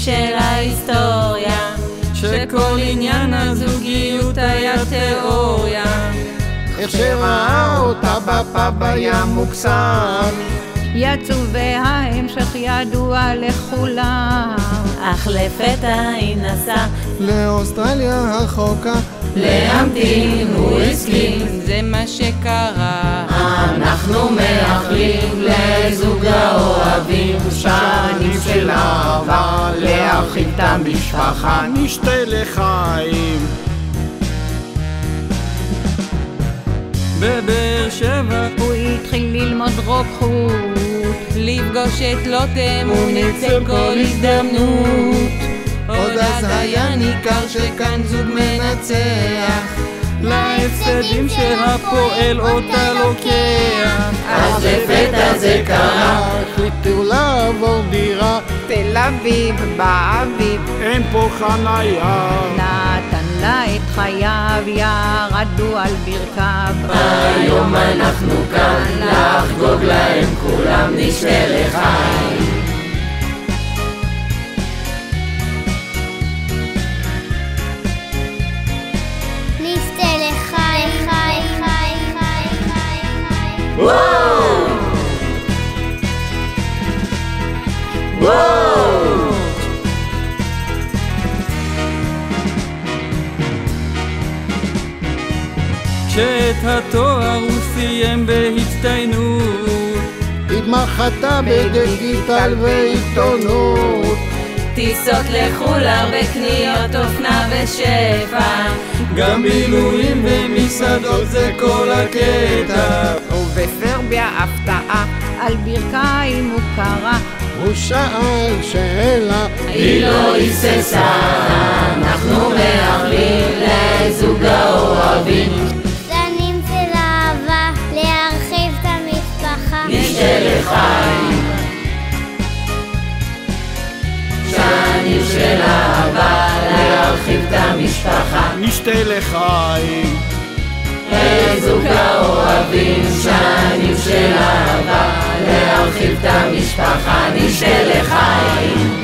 של ההיסטוריה, שכל עניין הזוגיות היה תיאוריה. איך שראה אותה בפה בים מוקסם, יצאו וההמשך ידוע לכולם. אך לפתע היא נסעה לאוסטרליה הרחוקה, להמתין הוא הסכים. זה מה שקרה. אנחנו מאחלים לזוג האוהבים שנים של אהבה, להרחיב את המשפחה, נשתה לחיים. בבאר שבע הוא התחיל ללמוד רוקחות, לפגוש את לוטם הוא ניצל כל הזדמנות. עוד אז היה ניכר שכאן זוג מנצח, להפסדים שהפועל אותה לוקח. אז לפתע זה קרה, החליטו לעבור דירה, תל אביב באביב, אין פה חניה. נתן לה את חייו, ירדו על ברכיו. היום אנחנו כאן לחגוג להם כולם, נשתה לחיים. וואו! וואו! כשאת התואר הוא סיים בהצטיינות, התמחתה בדיגיטל ועיתונות, טיסות לחו"ל, הרבה קניות, אופנה ושפע, גם בילויים ומסעדות זה כל הקטע. ובסרביה הפתעה, על ברכיים הוא קרא. הוא שאל שאלה, היא לא היססה. אנחנו מאחלים לזוג האוהבים שנים של אהבה, להרחיב את המשפחה, נשתה לחיים. שנים של אהבה, להרחיב את המשפחה, נשתה לחיים. לזוג האוהבים שנים של אהבה, להרחיב את המשפחה, נשתה לחיים.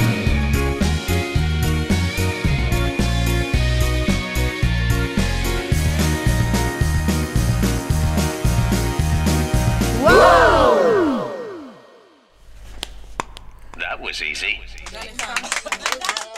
That was easy.